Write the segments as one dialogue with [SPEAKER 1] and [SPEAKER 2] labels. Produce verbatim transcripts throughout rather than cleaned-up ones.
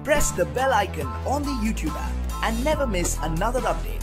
[SPEAKER 1] press the bell icon on the YouTube app and never miss another update.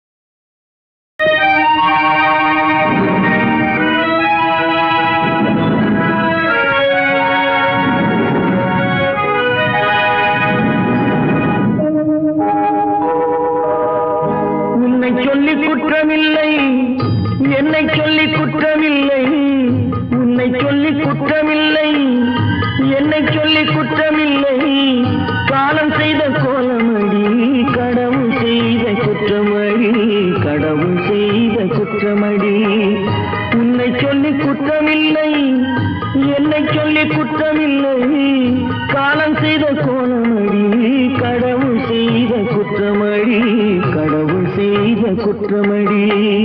[SPEAKER 2] உன்னை சொல்லி குற்றமில்லை, என்னை சொல்லி குற்றமில்லை, உன்னை சொல்லி குற்றமில்லை, என்னை சொல்லி குற்றமில்லை, காலம் செய்த கோலமடி, கடவுள் செய்த குற்றமடி, கடவுள் செய்த குற்றமடி. உன்னை சொல்லி குற்றமில்லை, என்னை சொல்லி குற்றமில்லை, காலம் செய்த கோலமடி, கடவுள் செய்த குற்றமடி, கடவுள் செய்த குற்றமடி.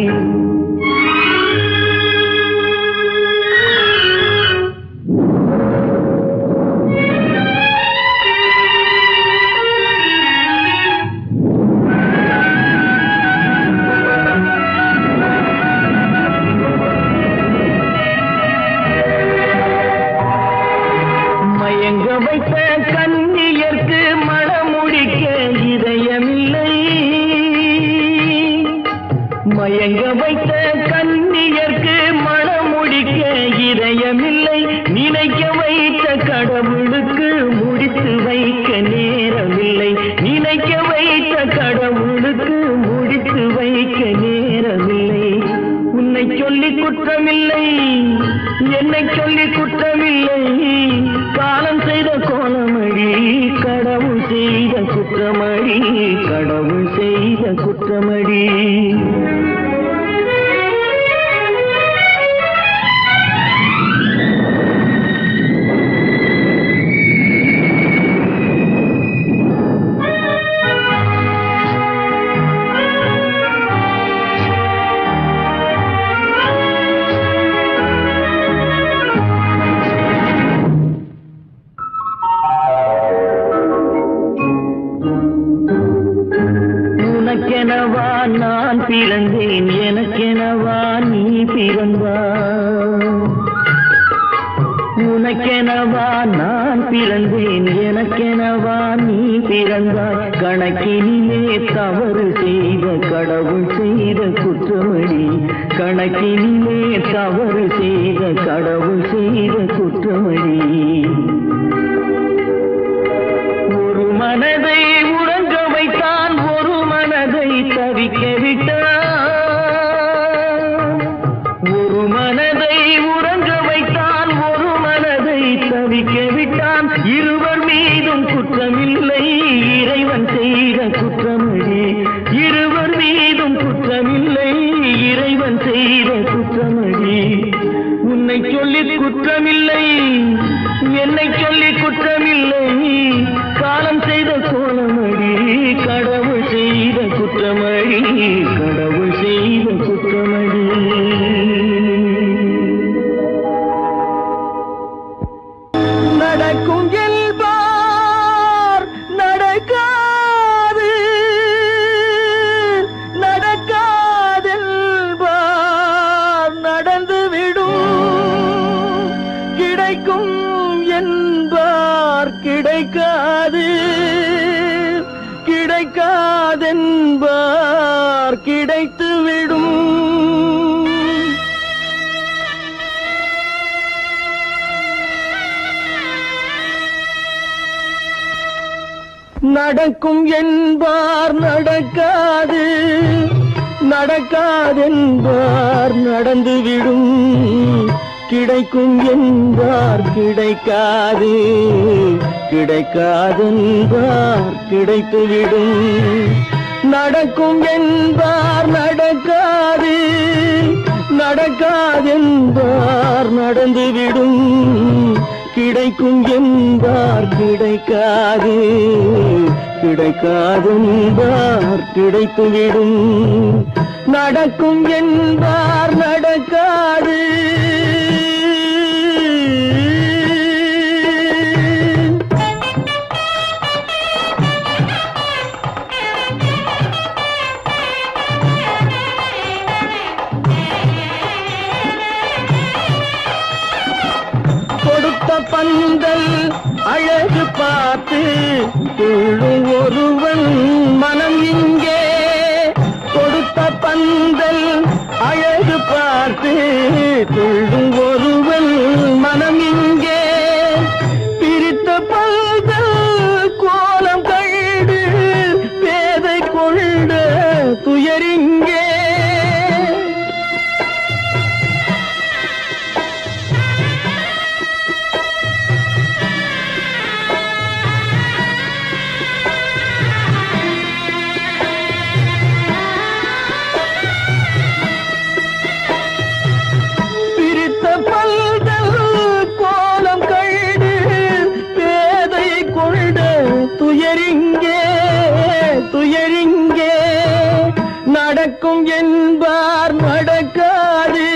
[SPEAKER 2] மயங்க வைத்த கன்னியர்க்கு மணமுடிக்க இதயமில்லை, மயங்க வைத்த கன்னியர்க்கு மணமுடிக்க இதயமில்லை, நினைக்க வைத்த கடவுளுக்கு முடித்து வைக்க நேரமில்லை, நினைக்க வைத்த கடவுளுக்கு முடித்து வைக்க நேரமில்லை. உன்னை சொல்லி குற்றமில்லை, என்னை சொல்லி குற்றமில்லை, காலம் செய்த கோலமடி, கடவுள் செய்த குற்றமடி, கடவுள் செய்த குற்றமடி. உனக்கெனவா நான் பிறந்தேன், எனக்கெனவா நீ பிறந்தாய், உனக்கெனவா நான் பிறந்தேன், எனக்கெனவா நீ பிறந்தாய், கணக்கினிலே தவறு செய்த கடவுள் செய்த குற்றமடி, கணக்கினிலே தவறு செய்த கடவுள் செய்த குற்றமடி. ஒரு மனதை உறங்க வைத்தான், ஒரு மனதை தவிக்க விட்டான், ஒரு மனதை உறங்க வைத்தான், ஒரு மனதை தவிக்க விட்டான். இருவர் மீதும் குற்றமில்லை, இறைவன் செய்த குற்றமடி, இருவர் மீதும் குற்றமில்லை, இறைவன் செய்த குற்றமடி. உன்னை சொல்லி குற்றமில்லை, என்னை சொல்லி குற்றமில்லை, காலம் செய்த கோலமடி, கடவுள் செய்த குற்றமடி, கடவுள் செய்த குற்றமடி. நடக்கும் என்பார் நடக்காது, நடக்காதென்பார் நடந்துவிடும், கிடைக்கும் என்பார் கிடைக்காது, கிடைக்காதென்பார் கிடைத்துவிடும். நடக்கும் என்பார் நடக்காது, நடக்காதென்பார் நடந்துவிடும், கிடைக்கும் என்பார் கிடைக்காது, கிடைக்காதென்பார் கிடைத்துவிடும். நடக்கும் என்பார் நடக்காது, நடக்காதென்பார் நடந்துவிடும், கிடைக்கும் என்பார் கிடைக்காது, கிடைக்காதென்பார் கிடைத்துவிடும். நடக்கும் என்பார் நடக்காது. பந்தல் அழகு பார்த்து துள்ளும் ஒருவன் மனம் இங்கே கொடுத்த பந்தல் அழகு பார்த்து துள்ளும் ஒருவன் மனம் இங்கே பிரித்த பந்தல் கோலம் கண்டு பேதை கொண்ட துயரிங்கே துயரிங்கே துயரிங்கே நடக்கும் என்பார் நடக்காது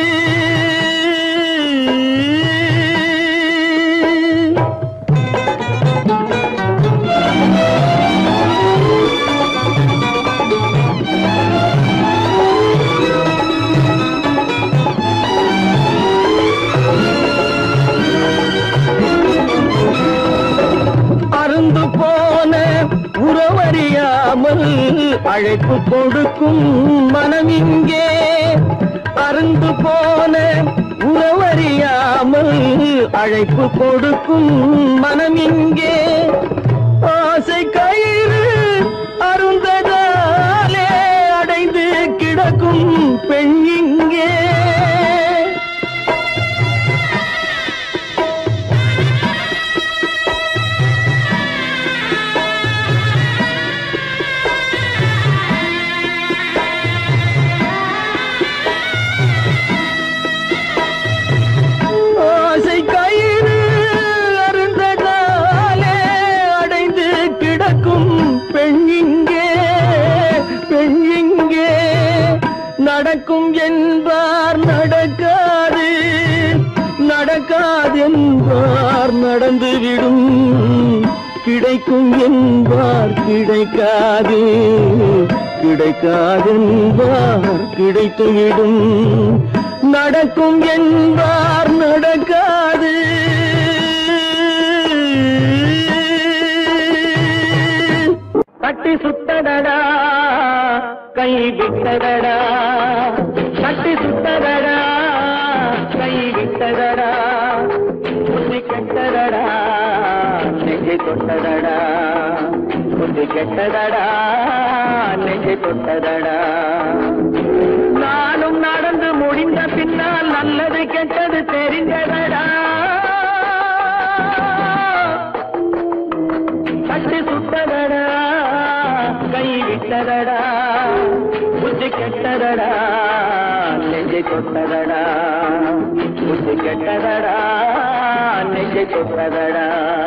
[SPEAKER 2] அருந்து போன உறவறியாமல் அழைப்பு கொடுக்கும் மனம் இங்கே அருந்து போன உறவறியாமல் அழைப்பு கொடுக்கும் மனம் இங்கே ஆசை கயிறு அருந்ததாலே அடைந்து கிடக்கும் பெண் இங்கே நடக்கும் என்பார் நடக்காது நடக்காது என்பார் நடந்துவிடும் கிடைக்கும் என்பார் கிடைக்காது கிடைக்காது என்பார் கிடைத்துவிடும் நடக்கும் என்பார் நடக்காது கட்டி சுட்டடடா கை விட்டதடா கட்டி சுட்டதடா கை விட்டதடா புத்தி கெட்டதடா நெஞ்சை தொட்டதடா புத்தி கெட்டதடா நெஞ்சை தொட்டதடா நானும் நடந்து முடிந்த பின்னால் நல்லது கெட்டது தெரிந்ததடா கட்டி சுட்டதடா கை விட்டதடா புத்தி கெட்டதடா நெஞ்சை தொட்டதடா புத்தி கெட்டதடா நெஞ்சை தொட்டதடா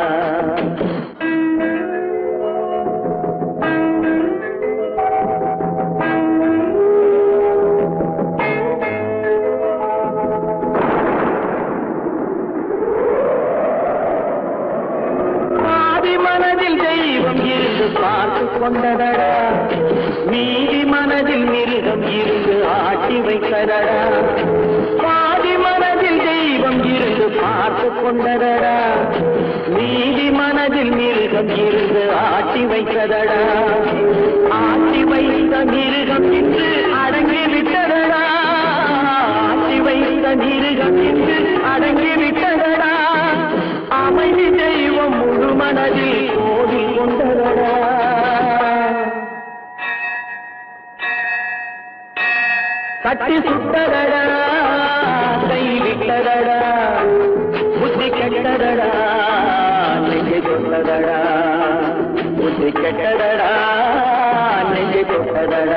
[SPEAKER 2] மனதில் தெய்வம் இருந்து பார்த்து கொண்டதடா மீதி மனதில் மிருகம் இருந்து ஆட்டி வைத்ததடா பாதி மனதில் தெய்வம் இருந்து பார்த்து கொண்டதடா மீதி மனதில் மிருகம் இருந்து ஆட்டி வைத்ததடா ஆட்டி வைத்த மிருகம் இன்று அடங்கி விட்டதடா ஆட்டி வைத்த மிருகம் இன்று அடங்கி விட்டதடா அமைதி தெய்வம் முழு மனதில் கோடி கொண்டதடா கட்டி சுட்டதடா கை விட்டதடா புத்தி கெட்டதடா நெஞ்சை தொட்டதடா புத்தி கெட்டதடா நெஞ்சை தொட்டதடா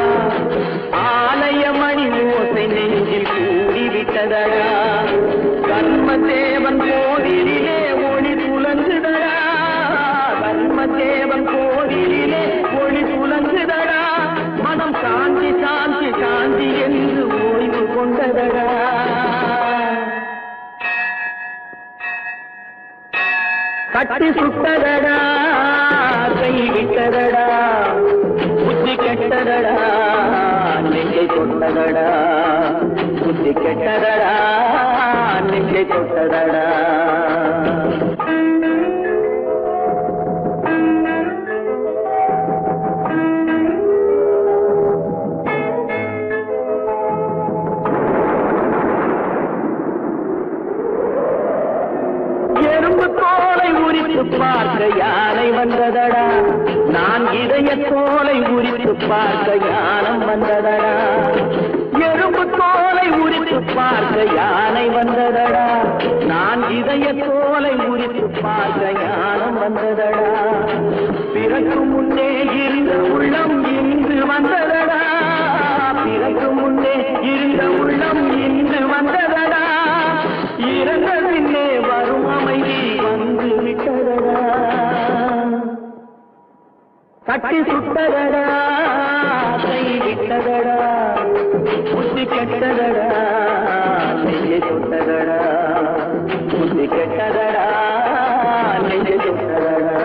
[SPEAKER 2] ஆலய மணி ஓசை நெஞ்சில் கூடிவிட்டதடா கட்டி சுட்டதடா கை விட்டதடா புத்தி கெட்டதடா நெஞ்சை தொட்டதடா புத்தி கெட்டதடா நெஞ்சை தொட்டதடா பார்க்க யானை வந்ததடா நான் இதய தோலை உரித்து பார்க்க யானம் வந்ததடா எறும்பு தோலை உரித்து பார்க்க யானை வந்ததடா நான் இதய தோலை உரித்து பார்க்க யானம் வந்ததடா பிறகு முன்னே இருந்த உள்ளம் இன்று வந்ததடா பிறகு முன்னே இருந்த உள்ளம் இன்று வந்ததடா இறந்த பின்னே வரும் அமைதி வந்து விட்டதடா கட்டி சுட்டதடா கை விட்டதடா புத்தி கெட்டதடா நெஞ்சை தொட்டதடா புத்தி கெட்டதடா நெஞ்சை தொட்டதடா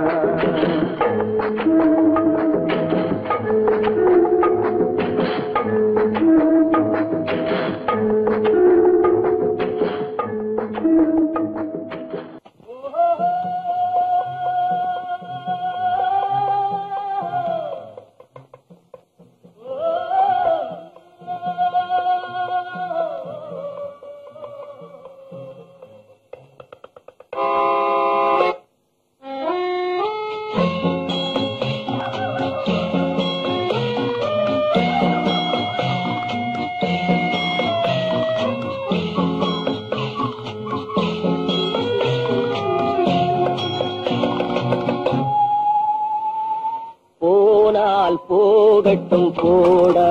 [SPEAKER 2] போகட்டும் போடா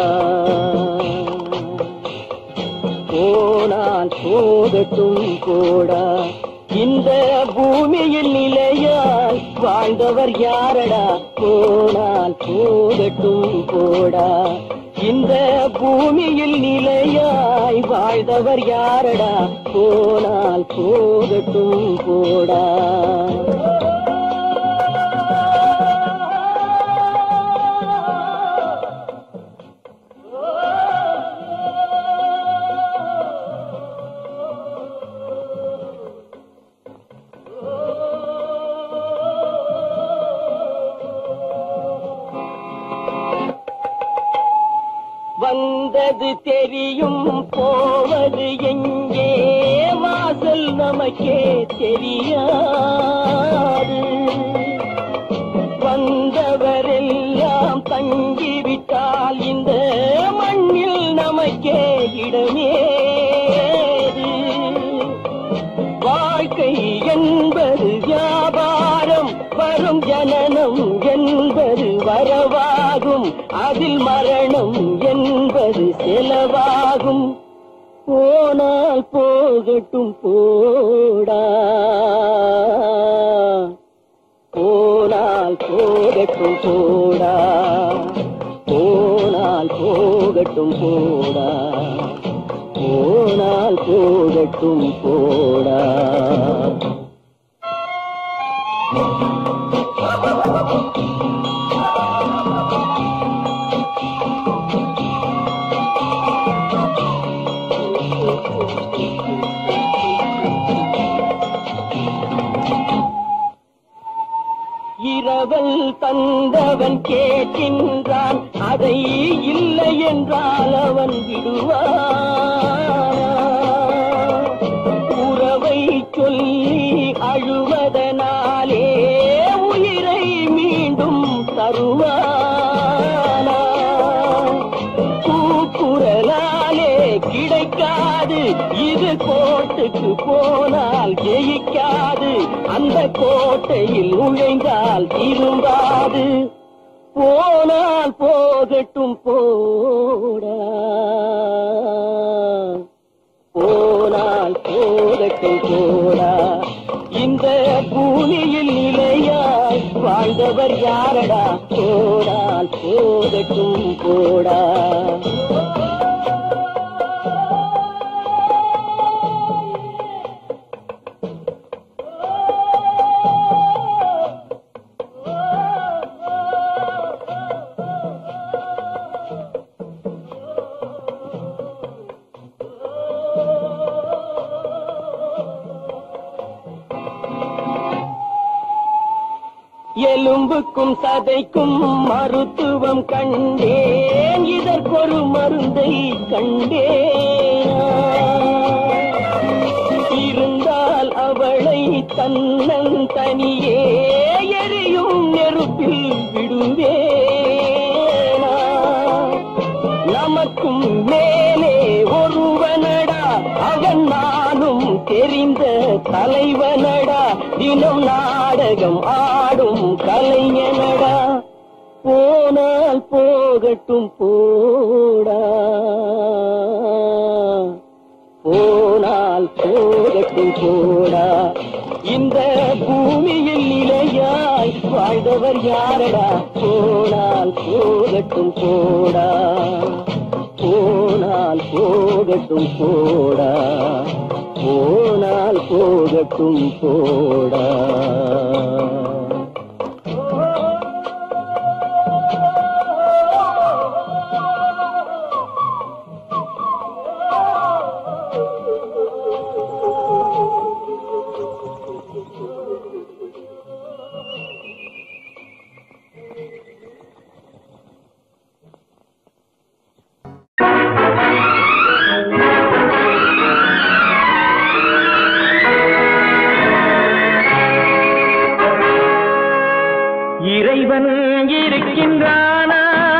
[SPEAKER 2] போனால் போகட்டும் போடா இந்த பூமியில் நிலையாய் வாழ்ந்தவர் யாரடா போனால் போகட்டும் போடா இந்த பூமியில் நிலையாய் வாழ்ந்தவர் யாரடா போனால் போகட்டும் போடா வந்தது தெரியும் போவது எங்கே வாசல் நமக்கே தெரியாது வந்தவரெல்லாம் தங்கிவிட்டால் இந்த மண்ணில் நமக்கே இடமேது வாழ்க்கை என்பது வியாபாரம் வரும் ஜனனம் என்பது வரவாகும் அதில் மரணம் என்பது செலவாகும் போனால் போகட்டும் போடா போனால் போகட்டும் போடா போனால் போகட்டும் போடா போனால் போகட்டும் போடா இரவல் தந்தவன் கேட்கின்றான் அதை இல்லை என்றால் அவன் விடுவான் உறவை சொல்லி அழுவதனாலே உயிரை மீண்டும் தருவானா கூக்குரலாலே கிடைக்காது இது கோட்டுக்கு போனால் ஜெயிக்காது அந்த கோட்டையில் நுழைந்தால் திரும்பாது போனால் போகட்டும் போடா போனால் போகட்டும் போடா இந்த பூமியில் நிலையாய் வாழ்ந்தவர் யாரடா போனால் போகட்டும் போடா எலும்புக்கும் சதைக்கும் மருத்துவம் கண்டேன், இதற்கொரு மருந்தை கண்டேன். இருந்தால் அவளை தன்னன் தனியே எரியும் நெருப்பில் விடுவேனா? நமக்கும் மேலே ஒருவனடா, அவன் நானும் தெரிந்த தலைவனடா, தினம் நாடகம் ஆடும் கலைஞனடா. போனால் போகட்டும் போடா, போனால் போகட்டும் போடா. இந்த பூமியில் நிலையாய் வாழ்ந்தவர் யாரடா? போனால் போகட்டும் போடா, போனால் போகட்டும் போடா, போனால் போகட்டும் போடா. இறைவன் இருக்கின்றானா?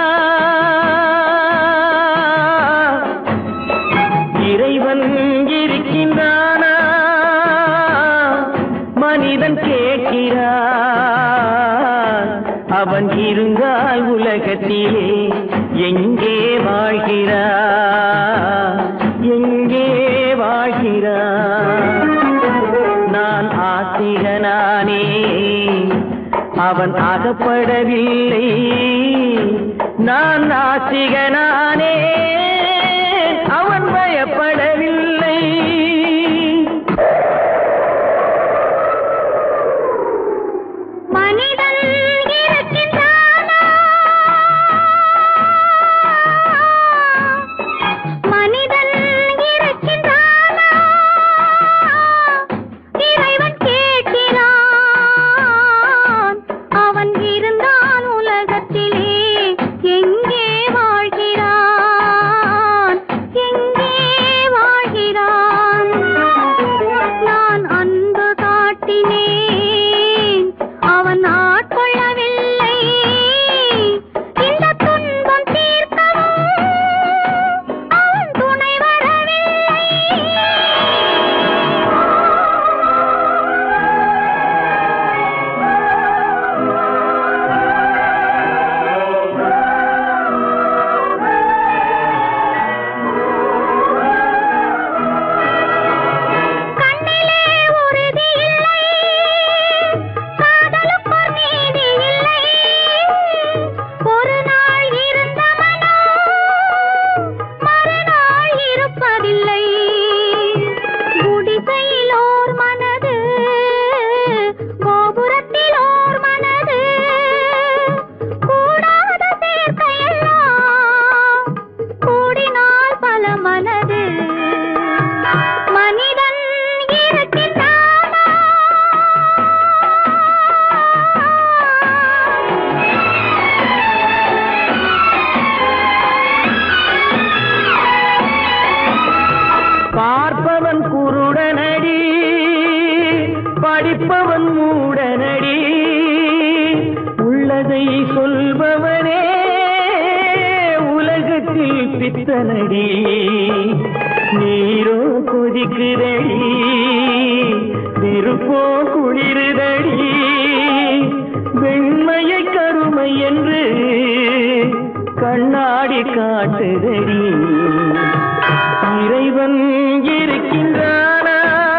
[SPEAKER 2] இறைவன் இருக்கின்றானா? மனிதன் கேட்கிறான். அவன் இருந்தால் உலகத்திலே எங்கே வாழ்கிறான்? எங்கே வாழ்கிறான்? நான் ஆசிரியனானே, அவன் அகப்படவில்லை. நான் நாசிகனானே, அவன் பயப்படவில்லை.
[SPEAKER 3] மனிதன் இருக்கின்றானா? மனிதன் இருக்கின்றானா? இறைவன் கேட்கிறான். அவன் இருந்தால் உலகத்திலே எங்கே வாழ்கிறான்? எங்கே வாழ்கிறான்? நான் அன்பு காட்டினேன், அவன் ஆட்கொள்ளவில்லை. இந்த துன்பம் தீர்க்கவும் அவன் துணை வரவில்லை. கண்ணிலே உறுதி இல்லை, காதலுக்கோர் நீதி இல்லை. ஒரு நாள் இருந்த மனம் மறுநாள் இருப்பதில்லை. குடிசையிலோர் மனது, கோபுரத்திலோர் மனது, கூடாத சேர்க்கையெல்லாம் கூடினால் பல மனது. மனிதன் இருக்கின்றானா?
[SPEAKER 2] பார்ப்பவன் குருடனடி, படிப்பவன் மூடனடி. உள்ளதை சொல்பவனே உலகத்தில் பித்தனடி. நீரோ கொதிக்குதடி, நெருப்போ குளிருதடி. வெண்மையை கருமை என்று கண்ணாடி காட்டுதடி. இறைவன் இருக்கின்றானா?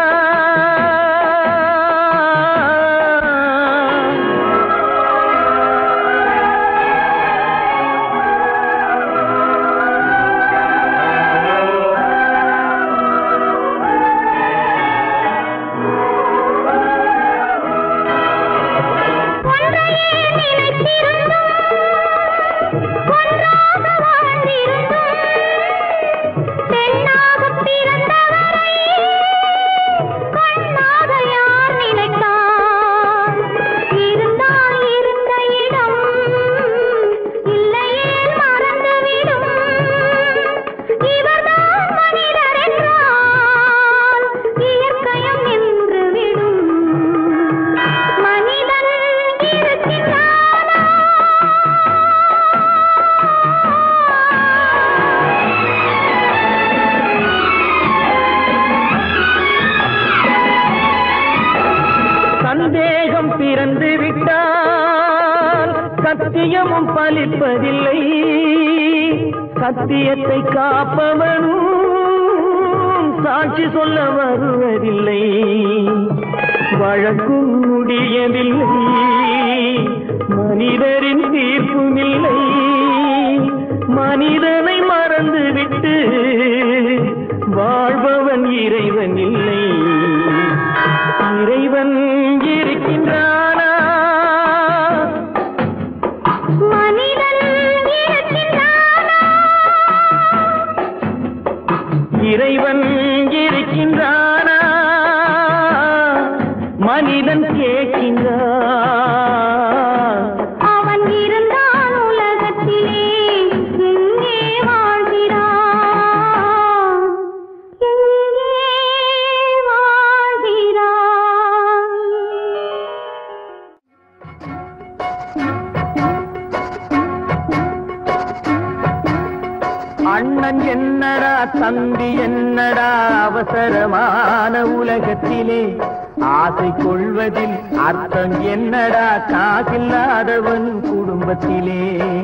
[SPEAKER 3] ஒன்றையே நினைத்திருந்தும் ஒன்றாக வாழ்ந்திருந்தும் பெண்ணாகப் பிறந்த
[SPEAKER 2] சத்தியமும் பலிப்பதில்லை, சத்தியத்தை காப்பவனும் சாட்சி சொல்ல வருவதில்லை. வழக்கும் முடியவில்லை, மனிதரின் தீர்ப்பும் இல்லை. மனிதனை மறந்துவிட்டு வாழ்பவன் இறைவன் இல்லை. இறைவன் இருக்கின்றானா?
[SPEAKER 3] மனிதன் இருக்கின்றானா?
[SPEAKER 2] இறைவன் இருக்கின்றானா? மனிதன் கேட்கின்றான்.
[SPEAKER 3] அவன் இருந்தான் உலகத்திலே, எங்கே வாழ்கிறான்? எங்கே வாழ்கிறான்?
[SPEAKER 2] அண்ணன் என்னடா தம்பி என்னடா அவசரமான உலகத்திலே, ஆசை கொள்வதில் அர்த்தம் என்னடா காசில்லாதவன் குடும்பத்திலே.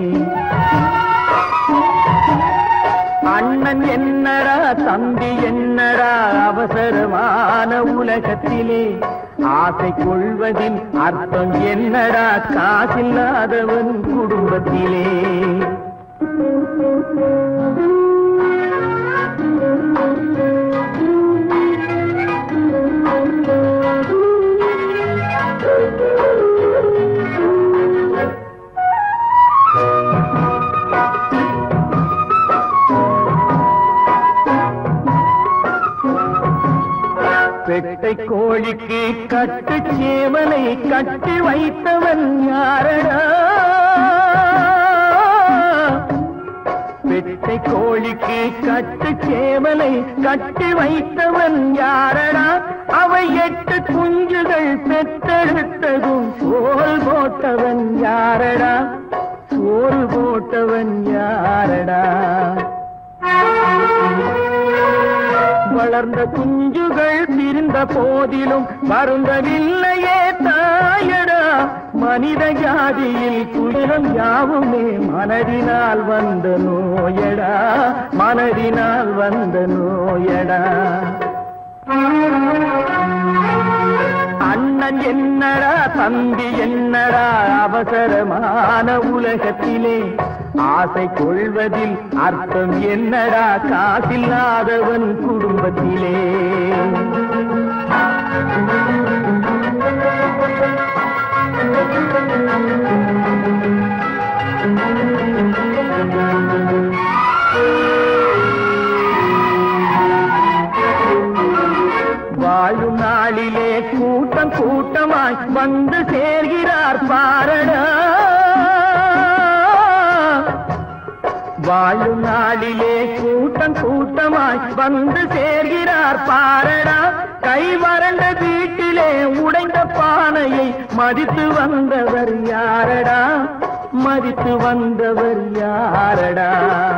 [SPEAKER 2] அண்ணன் என்னடா தம்பி என்னடா அவசரமான உலகத்திலே, ஆசை கொள்வதில் அர்த்தம் என்னடா காசில்லாதவன் குடும்பத்திலே. பெட்டை கோழிக்கு கட்டு சேவலை கட்டி வைத்தவன் யாரடா? பெட்டை கோழிக்கு கட்டு சேவலை கட்டி வைத்தவன் யாரடா? அவை எட்டு குஞ்சுகள் பெற்றெடுத்ததும் சோறு போட்டவன் யாரடா? சோறு போட்டவன் யாரடா? வளர்ந்த குஞ்சுகள் பிரிந்த போதிலும் வருந்தவில்லையே தாயடா. மனித ஜாதியில் துயரம் யாவுமே மனதினால் வந்த நோயடா, மனதினால் வந்த நோயடா. அண்ணன் என்னடா தம்பி என்னடா அவசரமான உலகத்திலே, ஆசை கொள்வதில் அர்த்தம் என்னடா காசில்லாதவன் குடும்பத்திலே. வாழும் நாளிலே கூட்டம் கூட்டமாய் வந்து சேர்கிறார் பாரடா. வாழும் நாளிலே கூட்டம் கூட்டமாய் வந்து சேர்கிறார் பாரடா. கை வறண்ட வீட்டிலே உடைந்த பானையை மதித்து வந்தவர் யாரடா? மதித்து வந்தவர் யாரடா?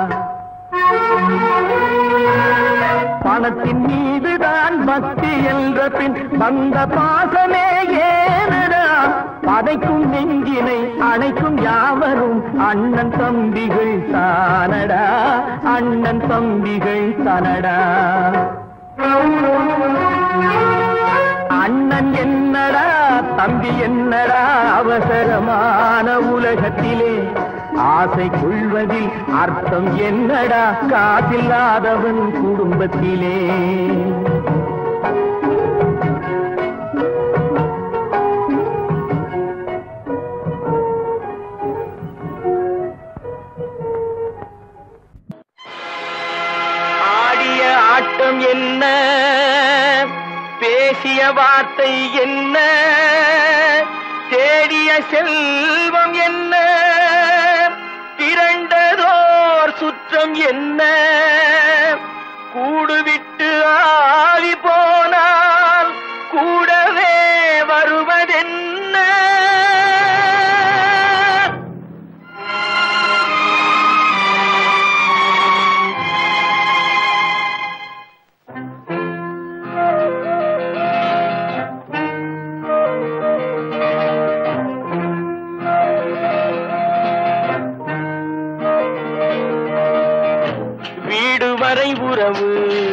[SPEAKER 2] பணத்தின் மீதுதான் பக்தி என்ற பின் வந்த பாசமே ஏனடா? பதைக்கும் நெஞ்சினை அணைக்கும் யாவரும் அண்ணன் தம்பிகள் தானடா, அண்ணன் தம்பிகள் தானடா. அண்ணன் என்னடா தம்பி என்னடா அவசரமான உலகத்திலே, ஆசை கொள்வதில் அர்த்தம் என்னடா காசில்லாதவன் குடும்பத்திலே. ஆடிய ஆட்டம் என்ன, பேசிய வார்த்தை என்ன, தேடிய செல்வம் என்ன, திரண்டதோர் சுற்றம் என்ன, கூடுவிட்டு ஆவி போனால் கூடவே வருவதென்ன. வரை உறவு,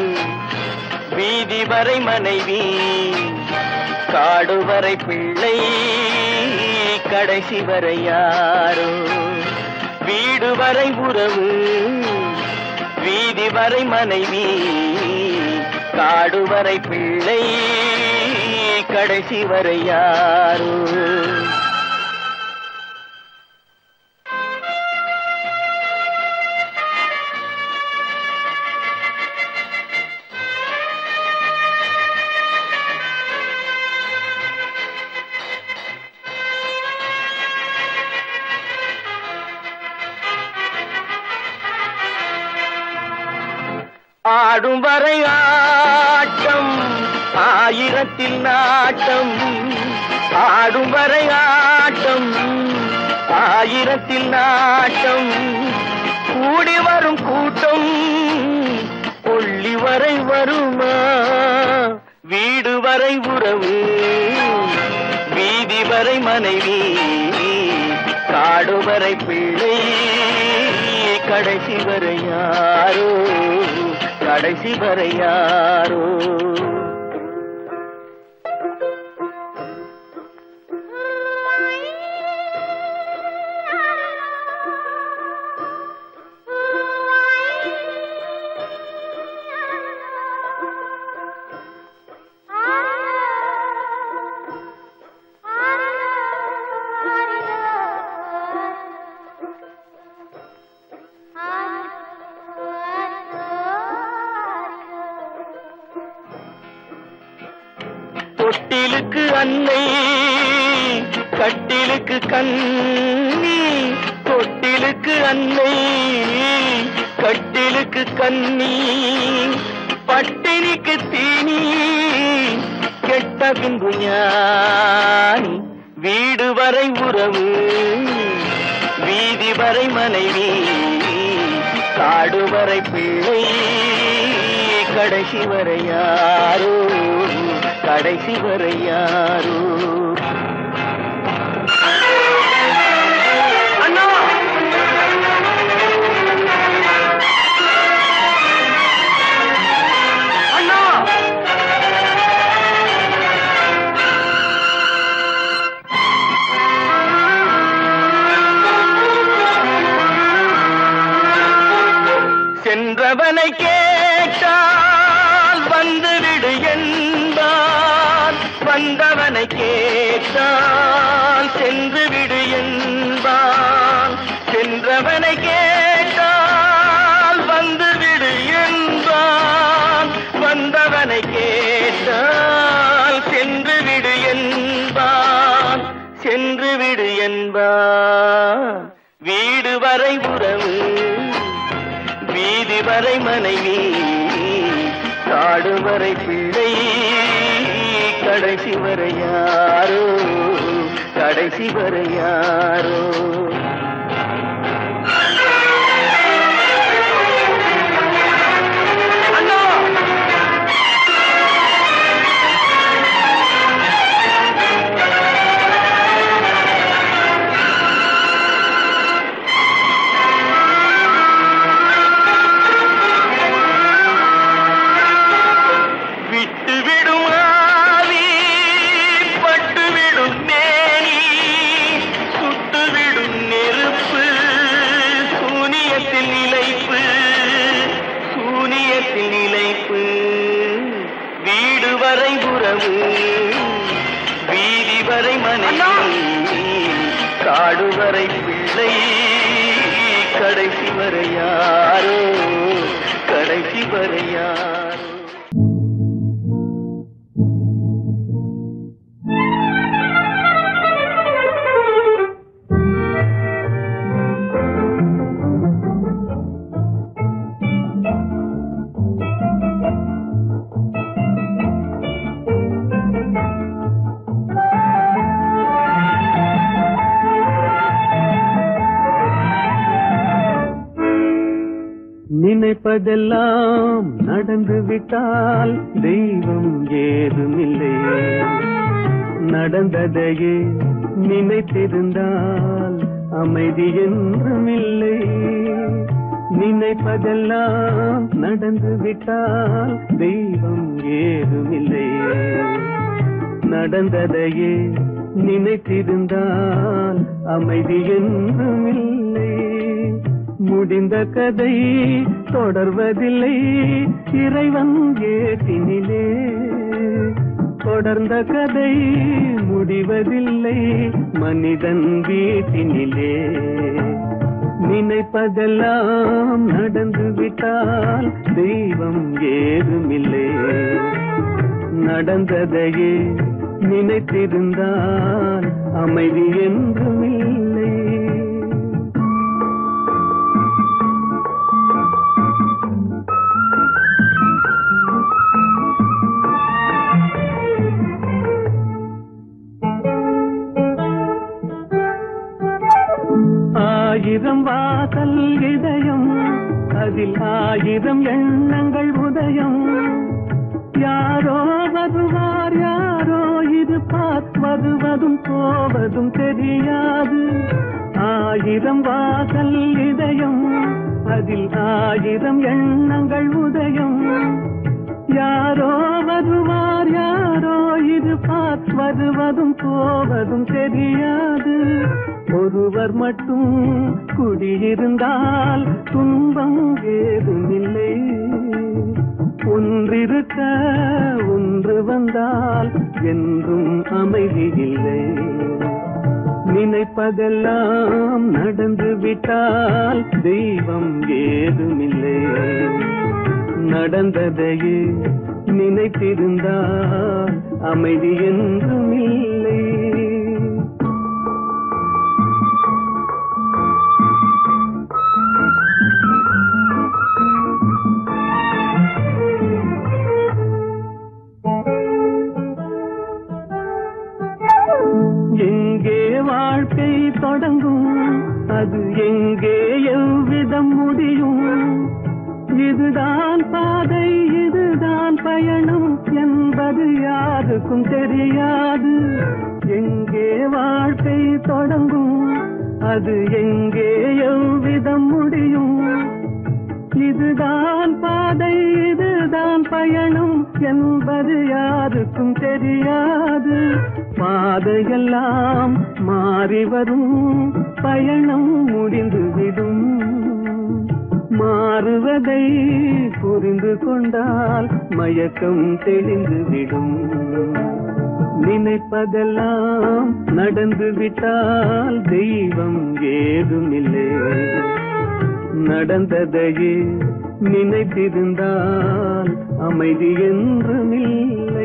[SPEAKER 2] வீதி வரை மனைவி, காடு வரை பிள்ளை, கடைசி வரை யாரோ. வீடு வரை உறவு, வீதி வரை மனைவி, காடு வரை பிள்ளை, கடைசி வரை யாரோ. ஆடும் வரை ஆட்டம், ஆயிரத்தில் நாட்டம். ஆடும் வரை ஆட்டம், ஆயிரத்தில் நாட்டம். கூடி வரும் கூட்டம் கொள்ளி வரை வருமா. வீடு வரை உறவு, வீதி வரை மனைவி, காடு வரை பிள்ளை, கடைசி வரை யாரோ, கடைசி வரை யாரோ. தொட்டிலுக்கு அன்னை, கட்டிலுக்கு கண்ணி. தொட்டிலுக்கு அன்னை, கட்டிலுக்கு கண்ணி. பட்டினிக்கு தீனி, கெட்ட பின்பு ஞானி. வீடு வரை உறவு, வீதி வரை மனைவி, காடு வரை பிள்ளை, கடைசி வரை யாரோ, கடைசி வரை யாரோ. அண்ணா அண்ணா சென்றவனை கேட்டால் வந்துவிடு என்பான், வந்தவனை கேட்டால் சென்று விடு என்பான். சென்றவனை கேட்டால் வந்துவிடு என்பான், வந்தவனை கேட்டால் சென்று விடு என்பான், சென்று விடு என்பான். வீடு வரை உறவு, வீதி வரை மனைவி, காடு வரை பிள்ளை, கடைசி வரை யாரோ, கடைசி வரை யாரோ. வீடு வரை உறவு, வீதி வரை மனைவி, காடு வரை பிள்ளை, கடைசி வரை யாரோ, கடைசி வரை யாரோ. நினைப்பதெல்லாம் நடந்து விட்டால் தெய்வம் ஏதுமில்லை, நடந்ததையே நினைத்திருந்தால் அமைதி என்றுமில்லை.
[SPEAKER 4] நினைப்பதெல்லாம் நடந்து விட்டால் தெய்வம் ஏதுமில்லை. நடந்ததையே நினைத்திருந்தால் அமைதி என்றும் இல்லை. முடிந்த கதை தொடர்வதில்லை இறைவன் ஏட்டினிலே. தொடர்ந்த கதை முடிவதில்லை மனிதன் வீட்டினிலே. நினைப்பதெல்லாம் நடந்து விட்டால் தெய்வம் ஏதுமில்லை. நடந்ததையே நினைத்திருந்தால் அமைதி என்றும் இல்லை. ஆயிரம் வாசல் இதயம் அதில் ஆயிரம் எண்ணங்கள் உதயம். யாரோ வருவார் யாரோ இருப்பார் வருவதும் போவதும் தெரியாது. ஆயிரம் வாசல் இதயம் அதில் ஆயிரம் எண்ணங்கள் உதயம். யாரோ வருவார் யாரோ இருப்பார் வருவதும் போவதும் தெரியாது. ஒருவர் மட்டும் குடியிருந்தால் துன்பம் ஏதுமில்லை. ஒன்றிருக்க ஒன்று வந்தால் என்றும் அமைதி இல்லை. நினைப்பதெல்லாம் நடந்து விட்டால் தெய்வம் ஏதுமில்லை. நடந்ததையே நினைத்திருந்தால் அமைதி என்றும் இல்லை. எங்கே வாழ்க்கை தொடங்கும் அது எங்கே எவ்விதம் முடியும். இதுதான் பாதை இதுதான் பயணம் என்பது யாருக்கும் தெரியாது. எங்கே வாழ்க்கை தொடங்கும் அது எங்கே எவ்விதம் முடியும். இதுதான் பாதை இதுதான் பயணம் என்பது யாருக்கும் தெரியாது. பாதையெல்லாம் மாறி வரும் பயணம் முடிந்துவிடும். மாறுவதை புரிந்து கொண்டால் மயக்கம் தெளிந்துவிடும். நினைப்பதெல்லாம் நடந்து விட்டால் தெய்வம் ஏதுமில்லை. நடந்ததையே நினைத்திருந்தால் அமைதி என்றும் இல்லை.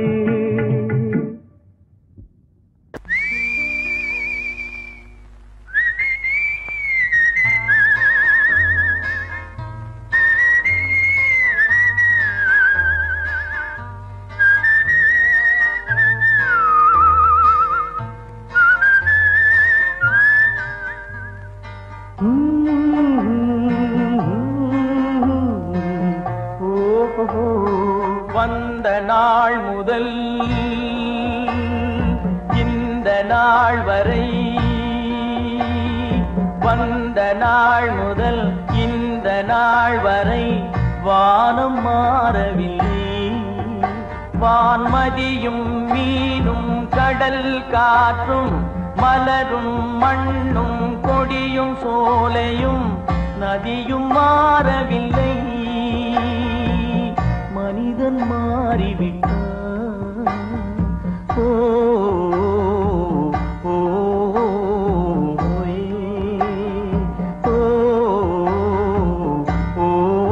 [SPEAKER 5] வந்த நாள் முதல் இந்த நாள் வரை வந்த நாள் முதல் இந்த நாள் வரை வானம் மாறவில்லை. வான்மதியும் மீனும் கடல் காற்றும் மலரும் மண்ணும் கொடியும் சோலையும் நதியும் மாறவில்லை. மனிதன் மாறிவிட்டான். ஓ ஓ ஓ ஓ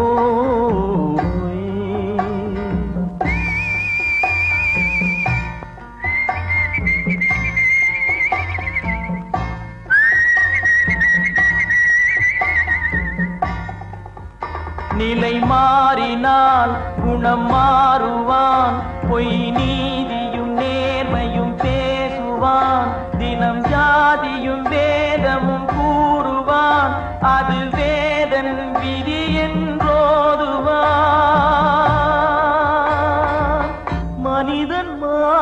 [SPEAKER 5] நிலை மாறினால் குணம் மாறுவான். பொய் நீதியும் நேர்மையும் பேசுவான். தினம் ஜாதியும் வேதமும் கூறுவான். அது வேதன் விதி என்றோதுவான். மனிதன்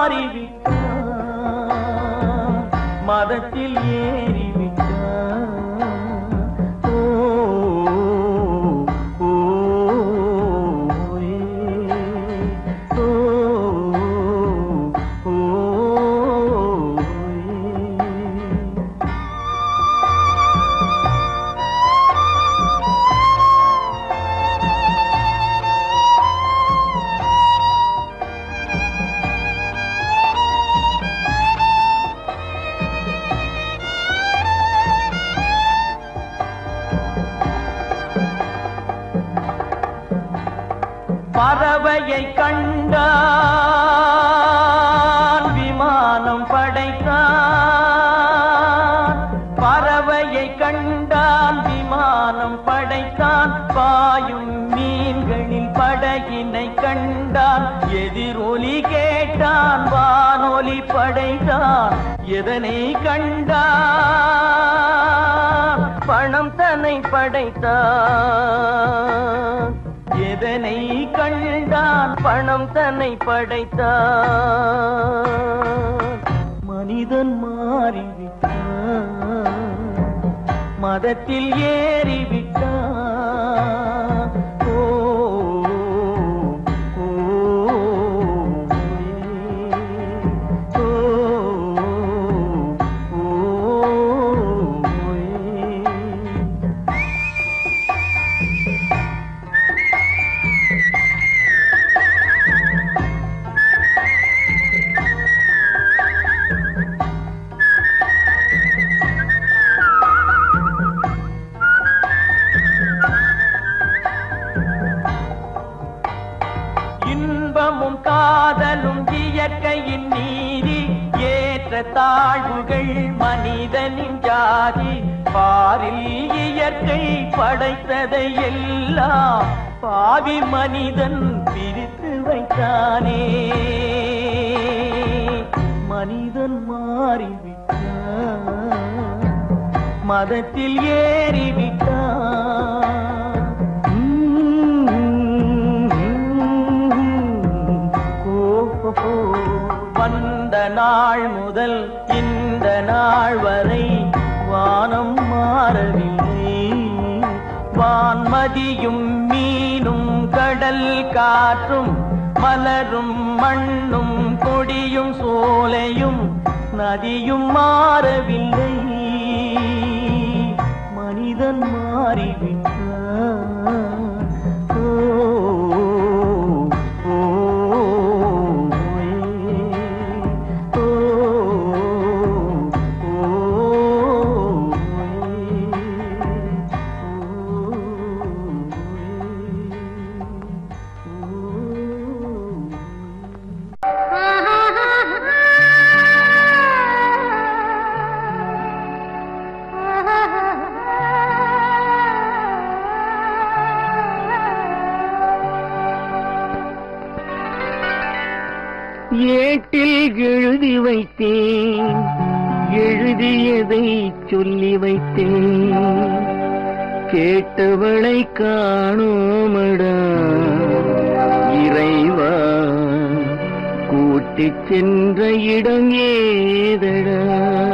[SPEAKER 5] மாறிவிட்டான். மதத்தில் ஏறிவிட்டான். ஓ பறவையை கண்டான் விமானம் படைத்தான். பறவையை கண்டான் விமானம் படைத்தான். பாயும் மீன்களில் படகினை கண்டான். எதிரொலி கேட்டான் வானொலி படைத்தான். எதனை கண்டான்? பணம் தன்னை படைத்தான். எதனை கண்டான்? பணம் தன்னை படைத்தான். மனிதன் மாறிவிட்டான், மதத்தில் ஏறிவிட்டான். ஓ ஓ, ஓ, ஓ, இன்பமும் காதலும் இயற்கையின் நீதி. ஏற்ற தாழ்வுகள் மனிதனின் ஜாதி. பாரில் இயற்கை படைத்ததை எல்லாம் பாவி மனிதன் பிரித்து வைத்தானே. மனிதன் மாறிவிட்டான், மதத்தில் ஏறிவிட்டான். வந்த நாள் முதல் இந்த நாள் வரை வானம் மாறவில்லை. வான்மதியும் மீனும் கடல் காற்றும் மலரும் மண்ணும் கொடியும் சோலையும் நதியும் மாறவில்லை. மனிதன் மாறிவிட்டான். ஓ
[SPEAKER 2] ஏட்டில் எழுதி வைத்தேன், எழுதியதை சொல்லி வைத்தேன். கேட்டவளை காணோமடா இறைவா, கூட்டிச் சென்ற இடம் ஏதடா.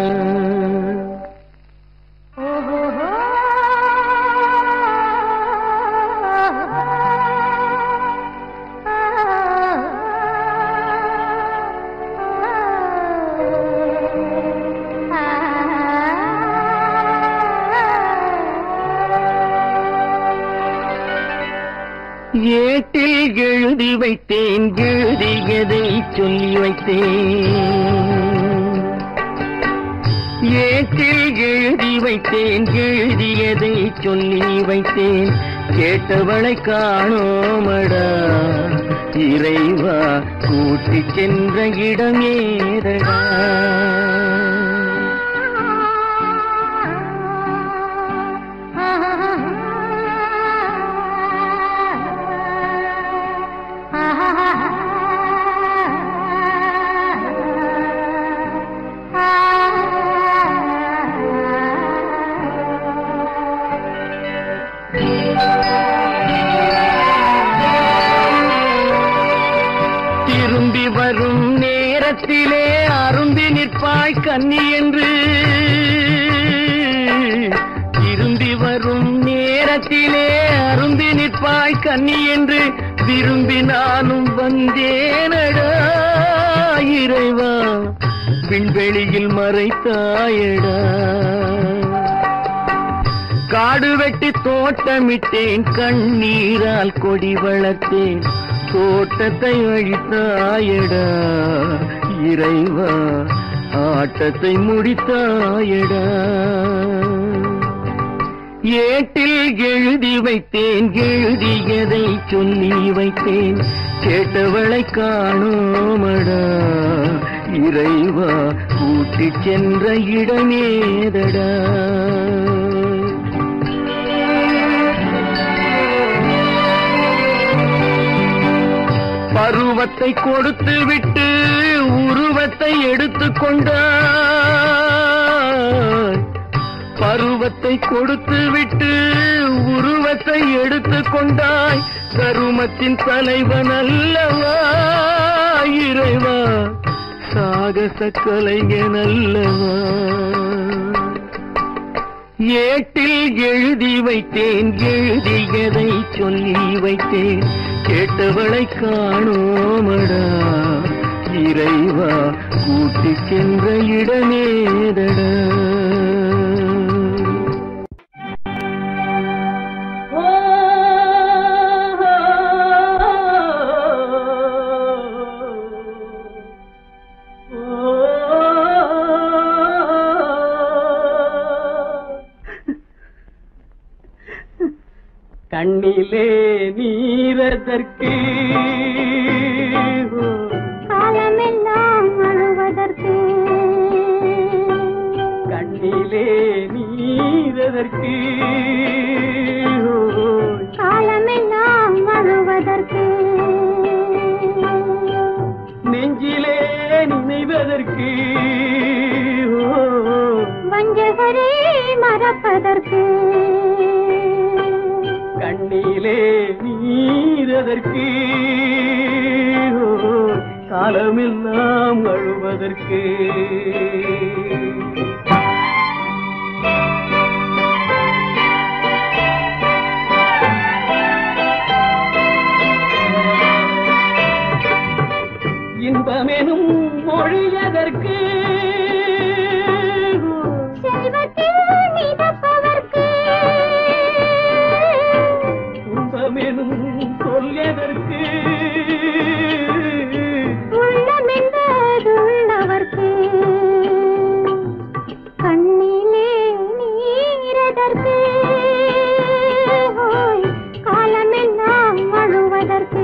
[SPEAKER 2] ஏட்டில் எழுதி வைத்தேன், எழுதியதை சொல்லி வைத்தேன். ஏட்டில் எழுதி வைத்தேன், எழுதியதை சொல்லி வைத்தேன். கேட்டவளை காணோமடா இறைவா, கூட்டிச் சென்ற இடம் ஏதடா. திரும்பி வரும் நேரத்திலே அரும்பி நிற்பாய் கன்னி என்று. திரும்பி வரும் நேரத்திலே அரும்பி நிற்பாய் கன்னி என்று விரும்பி நானும் வந்தேனடா இறைவா, விண்வெளியில் மறைத்தாயடா. காடு வெட்டி தோட்டமிட்டேன், கண்ணீரால் கொடி வளர்த்தேன். தோட்டத்தை அழித்தாயடா இறைவா, ஆட்டத்தை முடித்தாயடா. ஏட்டில் எழுதி வைத்தேன், எழுதியதை சொல்லி வை
[SPEAKER 5] வைத்தேன் கேட்டவளை காணோமடா இறைவா கூட்டிச் சென்ற இடமேதடா பருவத்தை கொடுத்து விட்டு உருவத்தை எடுத்துக் கொண்டாய் பருவத்தை கொடுத்து விட்டு உருவத்தை எடுத்துக் கொண்டாய் கருமத்தின் தலைவன் அல்லவா இறைவா சாகச கலைஞன் அல்லவா ஏட்டில் எழுதி வைத்தேன் எழுதியதை சொல்லி வைத்தேன் கேட்டவளை காணோமடா இறைவா கூட்டிச் சென்ற இடமேதடா
[SPEAKER 2] கண்ணிலே நீரதற்கு
[SPEAKER 3] காலமெல்லாம் அழுவதற்கு
[SPEAKER 2] கண்ணிலே நீரதற்கு
[SPEAKER 3] காலமெல்லாம் அழுவதற்கு
[SPEAKER 2] நெஞ்சிலே நினைவதற்கு
[SPEAKER 3] வஞ்சகரே மறப்பதற்கு
[SPEAKER 2] கண்ணிலே நீரதற்கு காலமெல்லாம் அழுவதற்கு இன்பமெனும் மொழியதற்கு
[SPEAKER 3] செல்வத்தில் மிதப்பதற்கு
[SPEAKER 2] துன்பமெனும் சொல்லியதற்கு
[SPEAKER 3] உள்ளமென்பதுள்ளவர்க்கு கண்ணிலே நீரதற்கு காலமெல்லாம் அழுவதற்கு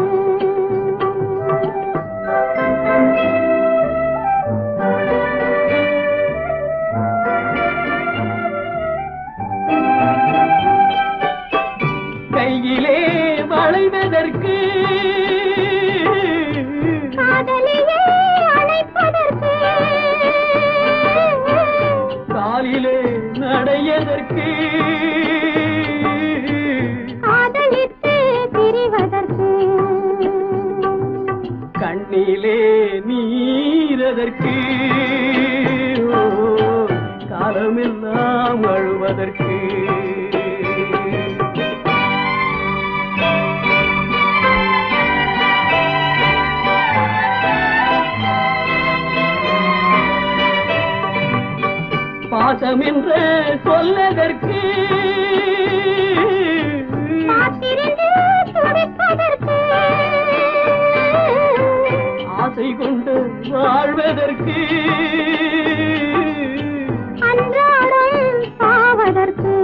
[SPEAKER 2] கையிலே வளைவதற்கு
[SPEAKER 3] காதலியே அழைப்பதற்கு
[SPEAKER 2] காலிலே நடையதற்கு
[SPEAKER 3] காதலித்து பிரிவதற்கு
[SPEAKER 2] கண்ணிலே நீரதற்கு காலமெல்லாம் அழுவதற்கு பாசம் என்று சொல்லதற்கு
[SPEAKER 3] காத்திருந்து துடிப்பதற்கு
[SPEAKER 2] ஆசை கொண்டு வாழ்வதற்கு
[SPEAKER 3] அன்றாடம் சாவதற்கு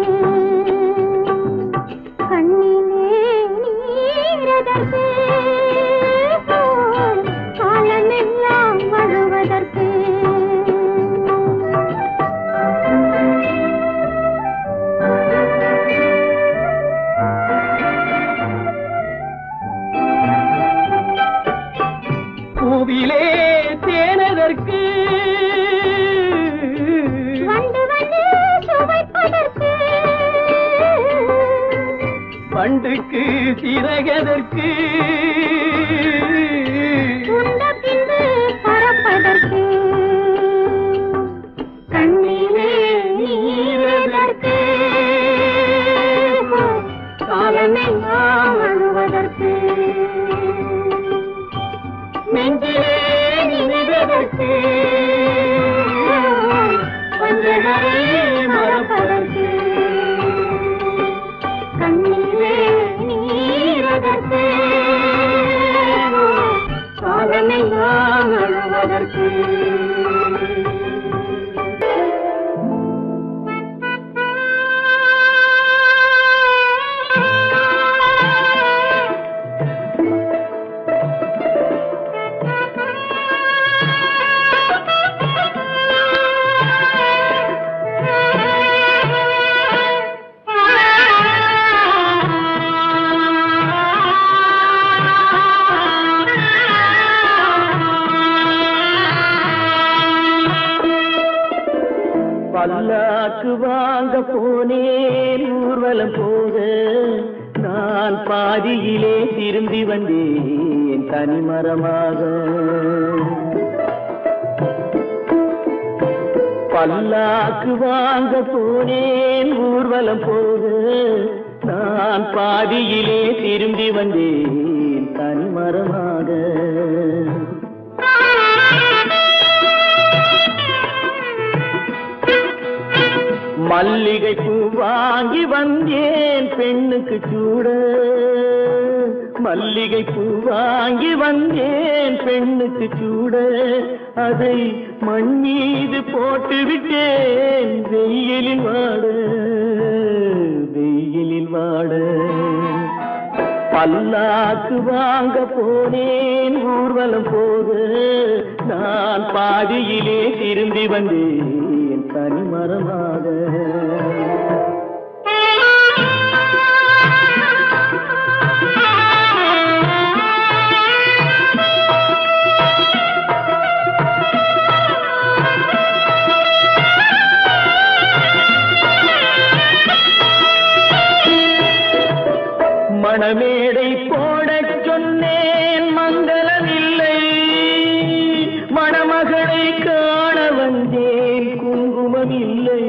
[SPEAKER 3] கண்ணிலே நீரதற்கு காலமெல்லாம் அழுவதற்கு
[SPEAKER 2] பூவிலே தேனதற்கு
[SPEAKER 3] வந்து வந்து சுவைப்பதற்கு
[SPEAKER 2] பண்டுக்கு சிறகதற்கு
[SPEAKER 3] உண்ட பின்பு பறப்பதற்கு கண்ணிலே நீரதற்கு காலமெல்லாம் அழுவதற்கு
[SPEAKER 2] நெஞ்சிலே நினைவதற்கு வஞ்சகரை மறப்பதற்கு
[SPEAKER 3] கண்ணிலே நீரதற்கு காலமெல்லாம் அழுவதற்கு
[SPEAKER 5] பல்லாக்கு வாங்க போனேன் ஊர்வலம் போக நான் பாதியிலே திரும்பி வந்தேன் தனிமரமாக. பல்லாக்கு வாங்க போனேன் ஊர்வலம் போக நான் பாதியிலே திரும்பி வந்தேன் தனிமரமாக. மல்லிகை பூ வாங்கி வந்தேன் பெண்ணுக்கு சூட, மல்லிகை பூ வாங்கி வந்தேன் பெண்ணுக்கு சூட, அதை மண் மீது போட்டு விட்டேன் வெயிலில் வாட, வெயிலில் வாட. பல்லாக்கு வாங்க போனேன் ஊர்வலம் போக நான் பாதியிலே திரும்பி வந்தேன் தனிமரமாக. மணமேடை போடச் சொன்னேன் மங்களமில்லை, மணமகளை காண வந்தேன் குங்குமமில்லை.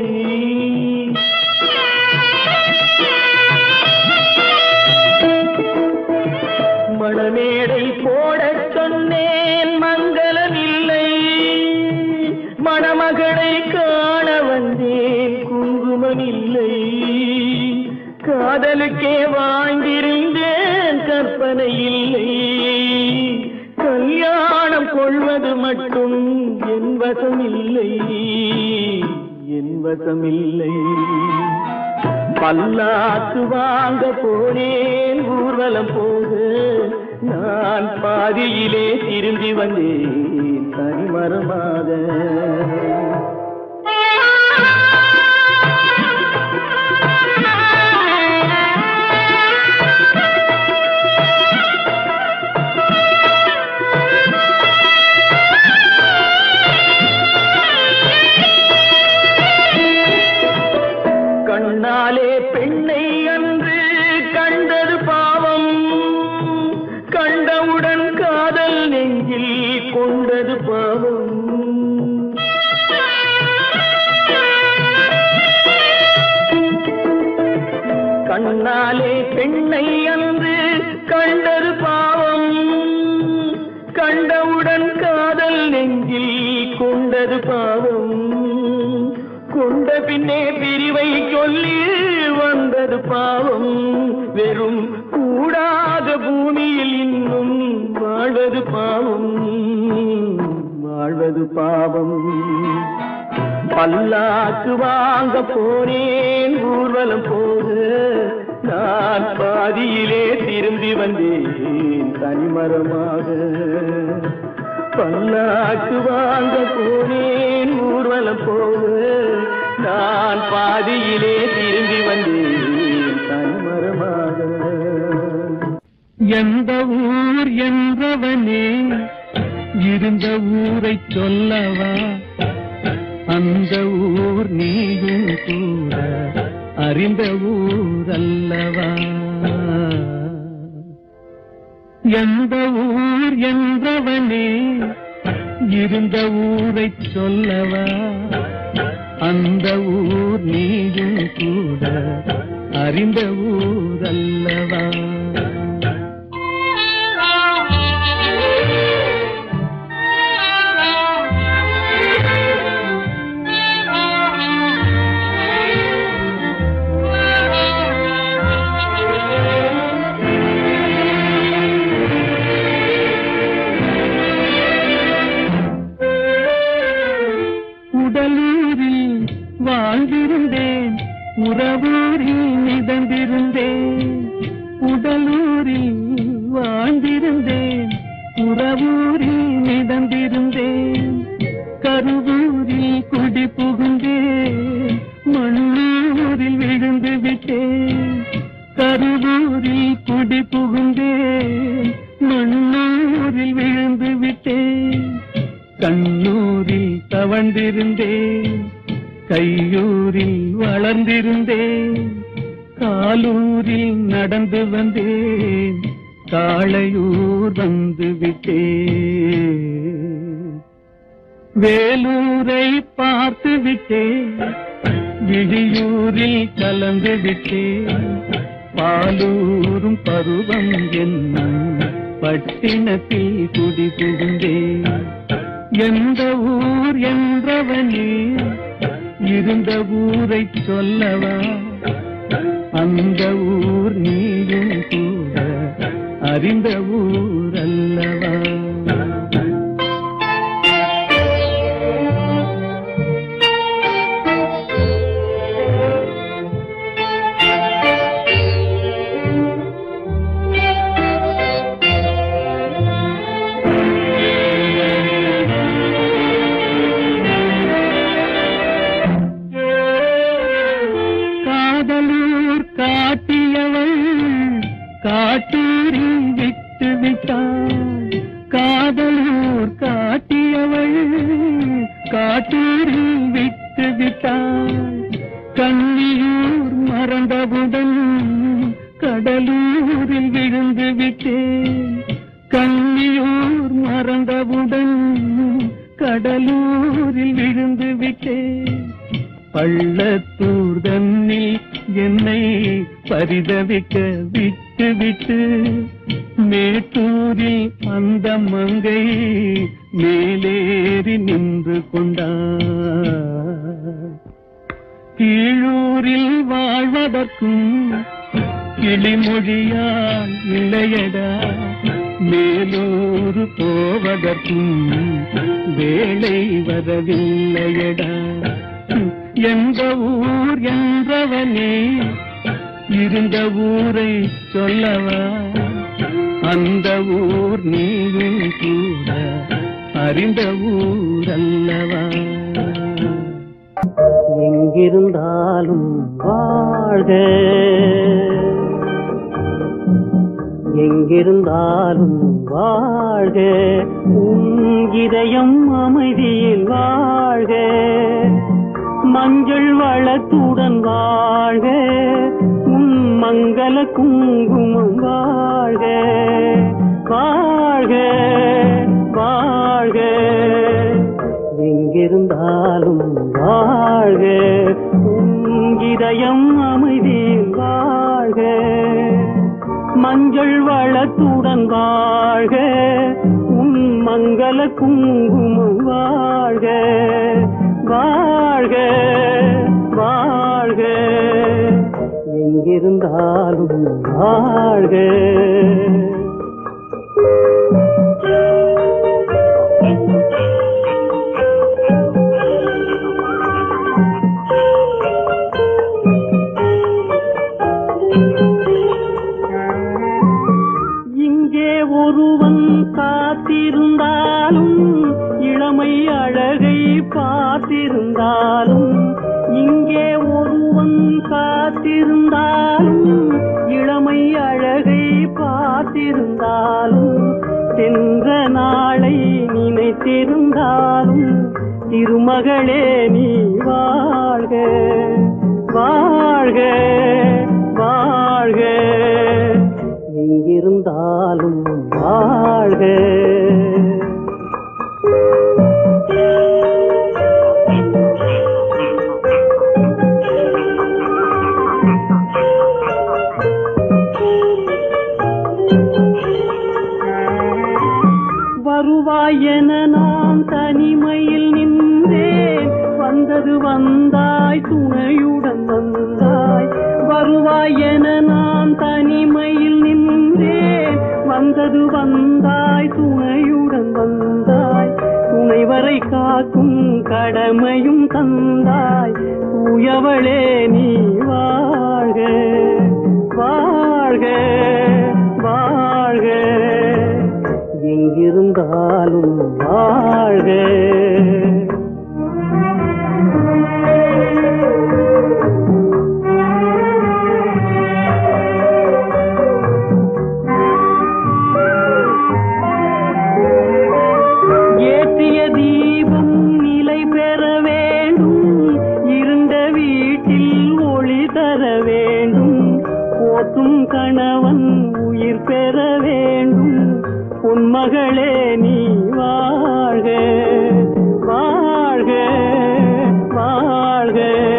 [SPEAKER 5] மணமேடை போடச் சொன்னேன் மங்களமில்லை, மணமகளை காண வந்தேன் குங்குமமில்லை. காதலுக்கே வாழ்ந்திருந்தேன் கற்பனை இல்லை, கல்யாணம் கொள்வது மட்டும் என் வசமில்லை, என் வசமில்லை. பல்லாக்கு வாங்க போனேன் ஊர்வலம் போக நான் பாதியிலே திரும்பி வந்தேன் தனிமரமாக. கண்ணாலே பெண்ணை அன்று கண்டது பாவம், கண்டவுடன் காதல் நெஞ்சில் கொண்டது பாவம். கண்ணாலே பெண்ணை அன்று கண்டது பாவம், கண்டவுடன் காதல் நெஞ்சில் கொண்டது பாவம். கொண்ட பின்னே பிரிவை சொல்லி வந்தது பாவம், வெறும் கூடாத பூமியில் இன்னும் வாழ்வது பாவம், வாழ்வது பாவம். பல்லாக்கு வாங்க போனேன் ஊர்வலம் போக நான் பாதியிலே திரும்பி வந்தேன் தனிமரமாக. பல்லாக்கு வாங்க போனேன் ஊர்வலம் போக நான் பாதியிலே திரும்பி வந்தேன் தனிமரமாக.
[SPEAKER 4] எந்த ஊர் என்றவனே இருந்த ஊரை சொல்லவா, அந்த ஊர் நீயும் கூட அறிந்த ஊர் அல்லவா. எந்த ஊர் என்றவனே இருந்த ஊரை சொல்லவா, அந்த ஊர் நீயும் கூட அறிந்த ஊர் அல்லவா. உடலூரில் வாழ்ந்திருந்தேன், உறவூரில் மிதந்திருந்தேன். உடலூரில் வாழ்ந்திருந்தேன், உறவூரில் மிதந்திருந்தேன். கருவூரில் குடி புகுந்தேன், மண்ணூரில் விழுந்து விட்டேன். கருவூரில் குடி புகுந்தேன், மண்ணூரில் விழுந்து விட்டேன். கண்ணூரில் தவழ்ந்திருந்தேன், கையூரில் வந்து வந்தேன் காளையூர் வந்து விட்டேன் வேலூரை பார்த்து விட்டேன் விழியூரில் கலந்து விட்டேன் பாலூரும் பருவம் என்னும் பட்டினத்தில் குடி புகுந்தேன் எந்த ஊர் என்றவனே இருந்த ஊரை சொல்லவா அந்த ஊர் நீயும் கூட அறிந்த ஊர் அல்லவா காட்டூரில் விட்டு விட்டாள் காதலூர் காட்டியவள் காட்டூரில் விட்டு விட்டாள் கன்னியூர் மறந்தவுடன் கடலூரில் விழுந்து விட்டேன் கன்னியூர் மறந்தவுடன் கடலூரில் விழுந்து விட்டேன் பள்ளத்தூர் தன்னில் என்னை பரிதவிக்க விட்டு விட்டு மேட்டூரில் அந்த மங்கை மேலேறி நின்று கொண்டார் கீழூரில் வாழ்வதற்கும் கிளிமொழியால் இல்லையடா மேலூர் போவதற்கும் வேலை வரவில்லையடா எந்த ஊர் என்றவனே இருந்த ஊரை சொல்லவா அந்த ஊர் நீயும் கூட அறிந்த ஊர் அல்லவா
[SPEAKER 5] எங்கிருந்தாலும் வாழ்க எங்கிருந்தாலும் வாழ்க உன் இதயம் அமைதியில் வாழ்க மஞ்சள் வளத்துடன் வாழ்க உன் மங்கள குங்குமம் வாழ்க வாழ்க வாழ்க எங்கிருந்தாலும் வாழ்க உன் இதயம் அமைதியில் வாழ்க மஞ்சள் வளத்துடன் வாழ்க உன் மங்கள குங்குமம் வாழ்க வாழ்க வாழ்க எங்கிருந்தாலும் வாழ்க இங்கே ஒருவன் காத்திருந்தாலும் இளமை அழகை பார்த்திருந்தாலும் இங்கே ஒருவன் காத்திருந்தாலும் இளமை அழகை பார்த்திருந்தாலும் சென்ற நாளை நினைத்திருந்தாலும் திருமகளே நீ வாழ்க வாழ்க வாழ்க எங்கிருந்தாலும் வாழ்க வருவாய் என நான் தனிமையில் நின்றேன் வந்தது வந்தாய் துணையுடன் வந்தாய் வருவாய் என நான் தனிமையில் நின்றேன் வந்தது வந்தாய் துணையுடன் வந்தாய் துணைவரை காக்கும் கடமையும் தந்தாய் தூயவளே நீ வாழ்க வாழ்க வாழ்க எங்கிருந்தாலும் வாழ்க ஏற்றிய தீபம் நிலை பெற வேண்டும் இருண்ட வீட்டில் ஒளி தர வேண்டும் போற்றும் கணவன்
[SPEAKER 4] உன் மகளே நீ வாழ்க வாழ்க வாழ்க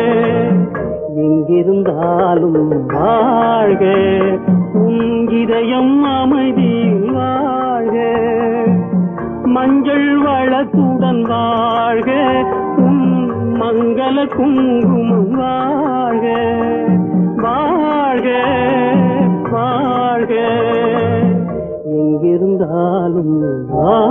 [SPEAKER 4] எங்கிருந்தாலும் வாழ்க உன் இதயம் அமைதியில் வாழ்க மஞ்சள் வளத்துடன் வாழ்க உன் மங்கள குங்குமம் வாழ்க வாழ்க வாழ்க எங்கிருந்தாலும் வாழ்க